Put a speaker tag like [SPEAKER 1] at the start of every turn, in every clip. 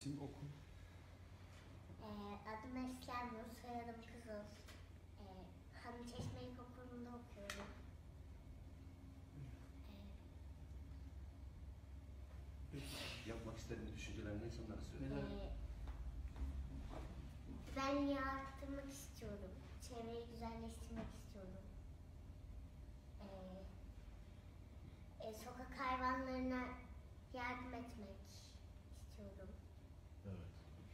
[SPEAKER 1] İsim, okul.
[SPEAKER 2] Adım Eslem Nur, soyadım Kızıl. Hanımçeşme İlkokulu'nda okuyorum.
[SPEAKER 3] Yapmak istediğin düşüncelerin neyse onları söyle.
[SPEAKER 2] Güvenliği arttırmak istiyorum. Çevreyi güzelleştirmek istiyorum. Sokak hayvanlarına yardım etmek istiyorum.
[SPEAKER 1] Evet.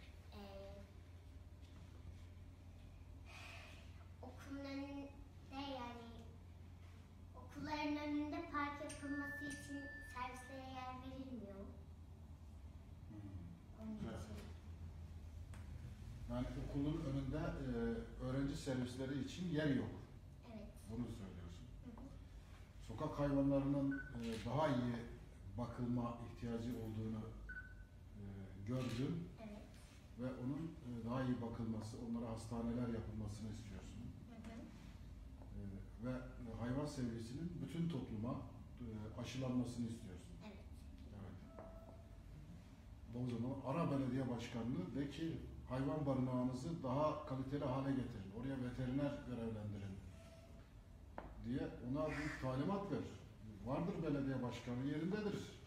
[SPEAKER 2] Okulun önünde, yani okulların önünde park yapılması için servislere yer verilmiyor. Onun
[SPEAKER 4] Güzel.
[SPEAKER 2] için.
[SPEAKER 4] Yani okulun önünde öğrenci servisleri için yer yok.
[SPEAKER 2] Evet.
[SPEAKER 4] Bunu söylüyorsun.
[SPEAKER 2] Hı hı.
[SPEAKER 4] Sokak hayvanlarının daha iyi bakılma ihtiyacı olduğunu gördün
[SPEAKER 2] Evet.
[SPEAKER 4] ve onun daha iyi bakılması, onlara hastaneler yapılmasını istiyorsun.
[SPEAKER 2] Hı hı.
[SPEAKER 4] Ve hayvan sevgisinin bütün topluma aşılanmasını istiyorsun.
[SPEAKER 2] Evet.
[SPEAKER 4] Evet. O zaman ara belediye başkanlığı de ki hayvan barınağınızı daha kaliteli hale getirin. Oraya veteriner görevlendirin diye ona bir talimat ver. Vardır belediye başkanı, yerindedir.